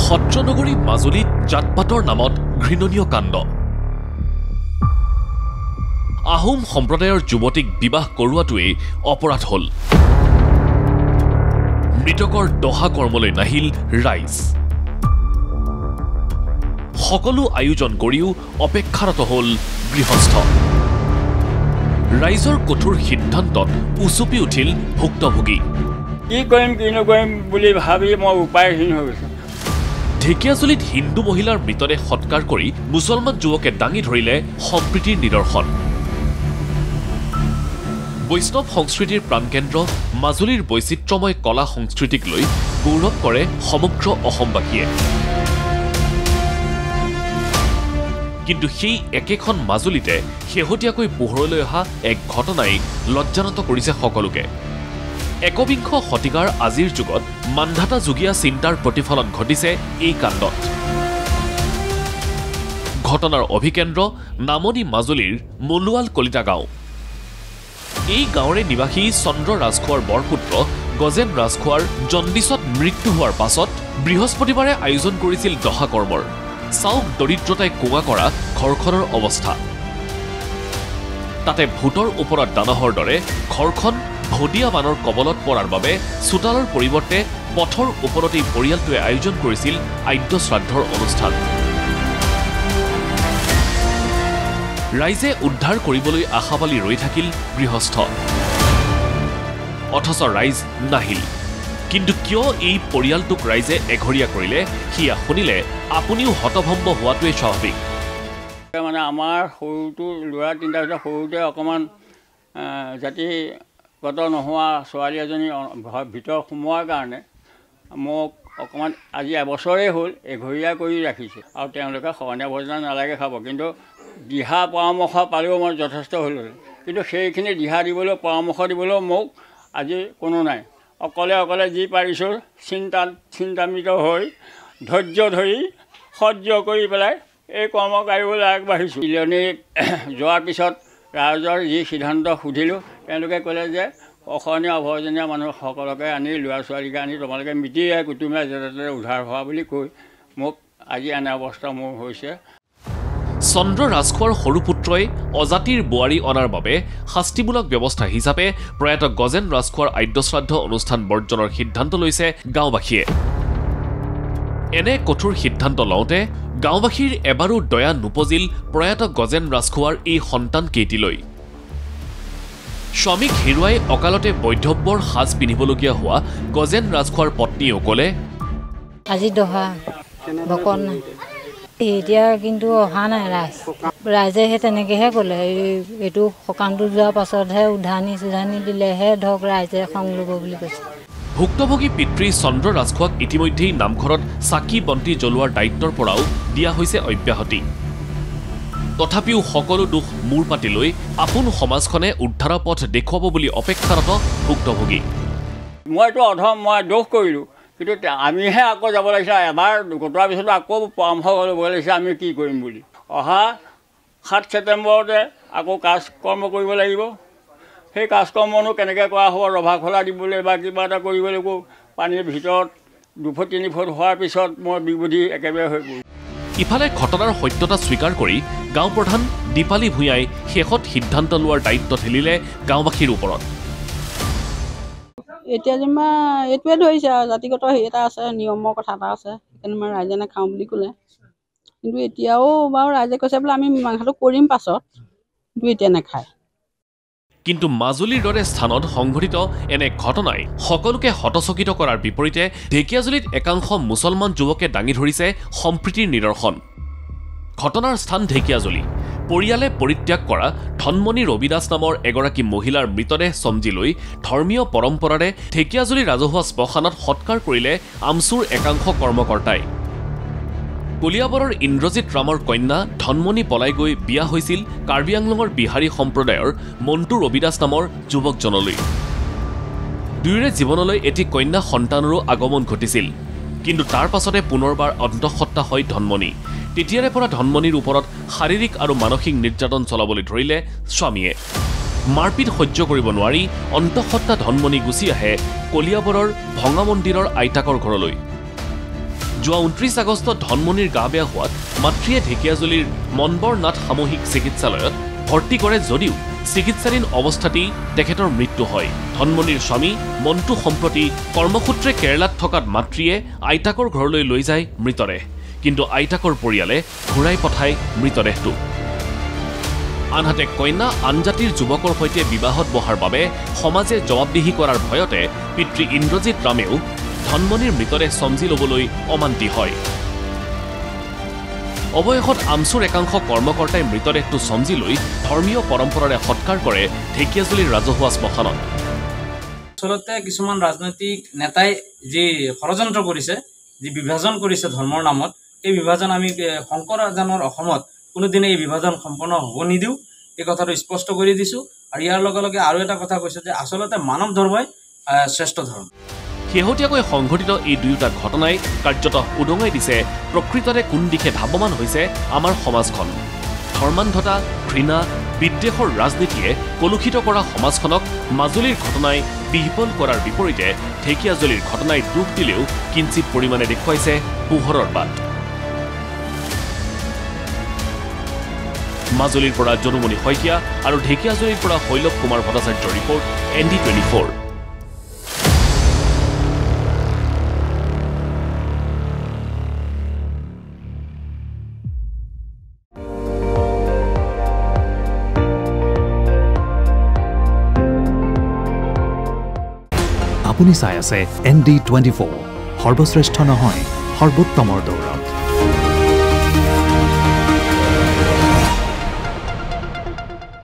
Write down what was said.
সত্ৰনগৰী মাজুলীত জাতপাতৰ নামত ঘৃণনীয় কাণ্ড আহোম সম্প্ৰদায়ৰ যুৱতীক বিবাহ কৰোৱাটোৱে অপৰাধ হল মৃতকৰ দহা কৰ্মলৈ নাহিল ৰাইজ সকলো আয়োজন কৰিও অপেক্ষাৰত হল গৃহস্থ ৰাইজৰ কঠোৰ সিদ্ধান্তত উচুপি উঠিল ভুক্তভোগী কি কৰিম কি নকৰিম বুলি ভাবি মই উপায়হীন হৈ গৈছো ঢেকিয়াজুলিত হিন্দু মহিলাৰ মৃতদেহ সৎকাৰ কৰি মুছলমান যুৱকে দাঙি ধৰিলে সম্প্ৰীতিৰ নিদৰ্শন বৈষ্ণৱ সংস্কৃতিৰ প্ৰাণকেন্দ্ৰ মাজুলীৰ বৈচিত্ৰ্যময় কলা সংস্কৃতিক লৈ গৌৰৱ কৰে সমগ্ৰ অসমবাসীয়ে কিন্তু সেই একেখন মাজুলীতে শেহতীয়াকৈ পোহৰলৈ অহা এক ঘটনাই লজ্জানত কৰিছে সকলোকে একবিংশ শতিকাৰ আজিৰ যুগত মানধাতা যুগীয়া চিন্তাৰ প্ৰতিফলন ঘটিছে এই কাণ্ডত ঘটনাৰ অভিকেন্দ্ৰ নামনি মাজুলীৰ মলুৱাল কলিতা গাঁও এই গাঁৱৰে নিবাসী চন্দ্ৰ ৰাজখোৱাৰ বৰপুত্ৰ গজেন ৰাজখোৱাৰ জণ্ডিছত মৃত্যু হোৱাৰ পাছত বৃহস্পতিবাৰে আয়োজন কৰিছিল দহা কৰ্মৰ চাওক দৰিদ্ৰতাই কোঙা কৰা ঘৰখনৰ অৱস্থা তাতে ভূতৰ ওপৰত দানহৰ দৰে ঘৰখন ভদিয়া বানৰ কবলত পৰাৰ বাবে চোতালৰ পৰিৱৰ্তে পথৰ ওপৰতেই পৰিয়ালটোৱে আয়োজন কৰিছিল আদ্য শ্ৰাদ্ধৰ অনুষ্ঠান ৰাইজে উদ্ধাৰ কৰিবলৈ আশাবালী ৰৈ থাকিল গৃহস্থ অথচ ৰাইজ নাহিল কিন্তু কিয় এই পৰিয়ালটোক ৰাইজে এঘৰীয়া কৰিলে সিয়া শুনিলে আপুনিও হতভম্ব হোৱাটোৱে স্বাভাৱিক মানে আমাৰ সৰুটো ল'ৰা তিনিটা সৰুতে অকণমান জাতিগত নোহোৱা ছোৱালী এজনী ভিতৰত সোমোৱাৰ কাৰণে মোক অকণমান আজি এবছৰেই হ'ল এঘৰীয়া কৰি ৰাখিছে আৰু তেওঁলোকে সহনীয়া ভোজনা নালাগে খাব কিন্তু দিহা পৰামৰ্শ পালেও মই যথেষ্ট হ'ল কিন্তু সেইখিনি দিহা দিবলৈ পৰামৰ্শ দিবলৈও মোক আজি কোনো নাই অকলে অকলে যি পাৰিছোঁ চিন্তান্বিত হৈ ধৈৰ্য ধৰি সহ্য কৰি পেলাই এই কৰ্ম কৰিবলৈ আগবাঢ়িছোঁ ইলনীত যোৱাৰ পিছত ৰাইজৰ যি সিদ্ধান্ত সুধিলোঁ তেওঁলোকে ক'লে যে অসহনীয়া অভজনীয়া মানুহসকলকে আনি ল'ৰা ছোৱালীকে আনি তোমালোকে মিতিৰে কুটুমে যেনে উদ্ধাৰ হোৱা বুলি কৈ মোক আজি এনে অৱস্থা মোৰ হৈছে চন্দ্ৰ ৰাজখোৱাৰ সৰু পুত্ৰই অজাতিৰ বোৱাৰী অনাৰ বাবে শাস্তিমূলক ব্যৱস্থা হিচাপে প্ৰয়াত গজেন ৰাজখোৱাৰ আদ্য শ্ৰাদ্ধ অনুষ্ঠান বৰ্জনৰ সিদ্ধান্ত লৈছে গাঁওবাসীয়ে এনে কঠোৰ সিদ্ধান্ত লওঁতে গাঁওবাসীৰ এবাৰো দয়া নুপজিল প্ৰয়াত গজেন ৰাজখোৱাৰ এই সন্তান কেইটিলৈ স্বামীক হেৰুৱাই অকালতে বৈধব্যৰ সাজ পিন্ধিবলগীয়া হোৱা গজেন ৰাজখোৱাৰ পত্নীয়েও ক'লে আজি দহা বকন নাই এতিয়া কিন্তু অহা নাই ৰাইজে সেই তেনেকৈহে ক'লে এইটো সকামটো যোৱাৰ পাছতহে উধানি চুধানি দিলেহে ধৰক ৰাইজে সং ল'ব বুলি কৈছে ভুক্তভোগী পিতৃ চন্দ্ৰ ৰাজখোৱাক ইতিমধ্যেই নামঘৰত চাকি বন্তি জ্বলোৱাৰ দায়িত্বৰ পৰাও দিয়া হৈছে অব্যাহতি তথাপিও সকলো দুখ মূৰ পাতি লৈ আপোন সমাজখনে উদ্ধাৰৰ পথ দেখুৱাব বুলি অপেক্ষাৰত ভুক্তভোগী মইতো অধম মই দোষ কৰিলোঁ কিন্তু আমিহে আকৌ যাব লাগিছে এবাৰ গোটোৱাৰ পিছতো আকৌ পৰামৰ্শ ল'ব লাগিছে আমি কি কৰিম বুলি অহা 7 ছেপ্টেম্বৰতে আকৌ কাজ কৰ্ম কৰিব লাগিব সেই কাজ কৰ্মনো কেনেকৈ কৰা হ'ব ৰভা খোলা দিবলৈ বা কিবা এটা কৰিবলৈ পানীৰ ভিতৰত 2 ফুট 3 ফুট হোৱাৰ পিছত মই বিবুধি একেবাৰে হৈ পৰিলোঁ ইফালে ঘটনাৰ সত্যতা স্বীকাৰ কৰি গাঁও প্ৰধান দীপালী ভূঞাই শেষত সিদ্ধান্ত লোৱাৰ দায়িত্ব ঠেলিলে গাঁওবাসীৰ ওপৰত এতিয়া যেনিবা এইটোৱে ধৰিছে আৰু জাতিগত হেৰি এটা আছে নিয়মৰ কথা এটা আছে সেইকাৰণে মই ৰাইজে নাখাওঁ বুলি ক'লে কিন্তু এতিয়াও বাৰু ৰাইজে কৈছে বোলে আমি মাংসটো কৰিম পাছত কিন্তু এতিয়া নাখায় কিন্তু মাজুলীৰ দৰে স্থানত সংঘটিত এনে ঘটনাই সকলোকে হতচকিত কৰাৰ বিপৰীতে ঢেকিয়াজুলিত একাংশ মুছলমান যুৱকে দাঙি ধৰিছে সম্প্ৰীতিৰ নিদৰ্শন ঘটনাৰ স্থান ঢেকিয়াজুলি পৰিয়ালে পৰিত্যাগ কৰা ধনমণি ৰবিদাস নামৰ এগৰাকী মহিলাৰ মৃতদেহ চমজি লৈ ধৰ্মীয় পৰম্পৰাৰে ঢেকিয়াজুলি ৰাজহুৱা শ্মশানত সৎকাৰ কৰিলে আমচুৰ একাংশ কৰ্মকৰ্তাই কলিয়াবৰৰ ইন্দ্ৰজিৎ ৰামৰ কন্যা ধনমণি পলাই গৈ বিয়া হৈছিল কাৰ্বি আংলঙৰ বিহাৰী সম্প্ৰদায়ৰ মণ্টু ৰবিদাস নামৰ যুৱকজনলৈ দুয়োৰে জীৱনলৈ এটি কন্যা সন্তানৰো আগমন ঘটিছিল কিন্তু তাৰ পাছতে পুনৰবাৰ অন্তঃসত্ত্বা হয় ধনমণি তেতিয়াৰে পৰা ধনমণিৰ ওপৰত শাৰীৰিক আৰু মানসিক নিৰ্যাতন চলাবলৈ ধৰিলে স্বামীয়ে মাৰপিট সহ্য কৰিব নোৱাৰি অন্তঃসত্ত্বা ধনমণি গুচি আহে কলিয়াবৰৰ ভঙা মন্দিৰৰ আইতাকৰ ঘৰলৈ যোৱা 29 আগষ্টত ধনমণিৰ গা বেয়া হোৱাত মাতৃয়ে ঢেকিয়াজুলিৰ মনবৰ নাথ সামূহিক চিকিৎসালয়ত ভৰ্তি কৰে যদিও চিকিৎসাধীন অৱস্থাতেই তেখেতৰ মৃত্যু হয়। ধনমণিৰ স্বামী মন্টু সম্প্ৰতি কৰ্মসূত্ৰে কেৰালাত থকাত মাতৃয়ে আইতাকৰ ঘৰলৈ লৈ যায় মৃতদেহ, কিন্তু আইতাকৰ পৰিয়ালে ঘূৰাই পঠায় মৃতদেহটো। আনহাতে কন্যা আনজাতিৰ যুৱকৰ সৈতে বিবাহত বহাৰ বাবে সমাজে জবাবদিহি কৰাৰ ভয়তে পিতৃ ইন্দ্ৰজিৎ ৰামেও ধনমণিৰ মৃতদেহ চমজি ল'বলৈ অমান্তি হয়। অৱশেষত আমচুৰ একাংশ কৰ্মকৰ্তাই মৃতদেহটো চমজি লৈ ধৰ্মীয় পৰম্পৰাৰে সৎকাৰ কৰে ঢেকিয়াজুলিৰ ৰাজহুৱা শ্মশানত। আচলতে কিছুমান ৰাজনৈতিক নেতাই যি ষড়যন্ত্ৰ কৰিছে, যি বিভাজন কৰিছে ধৰ্মৰ নামত, এই বিভাজন আমি শংকৰজানৰ অসমত কোনোদিনে এই বিভাজন সম্পন্ন হ'ব নিদিওঁ, এই কথাটো স্পষ্ট কৰি দিছোঁ। আৰু ইয়াৰ লগে লগে আৰু এটা কথা কৈছে যে আচলতে মানৱ ধৰ্মই শ্ৰেষ্ঠ ধৰ্ম। শেহতীয়াকৈ সংঘটিত এই দুয়োটা ঘটনাই কাৰ্যতঃ উদঙাই দিছে প্ৰকৃততে কোন দিশে ধাৱমান হৈছে আমাৰ সমাজখন। ধৰ্মান্ধতা, ঘৃণা, বিদ্বেষৰ ৰাজনীতিয়ে কলুষিত কৰা সমাজখনক মাজুলীৰ ঘটনাই বিহ্বল কৰাৰ বিপৰীতে ঢেকিয়াজুলিৰ ঘটনাই দুখ দিলেও কিঞ্চিত পৰিমাণে দেখুৱাইছে পোহৰৰ বাট। মাজুলীৰ পৰা যদুমণি শইকীয়া আৰু ঢেকিয়াজুলিৰ পৰা শৈলৱ কুমাৰ ভট্টাচাৰ্যৰ ৰিপৰ্ট ND24। আপুনি চাই আছে ND24, সৰ্বশ্ৰেষ্ঠ নহয় সৰ্বোত্তমৰ দৌৰত।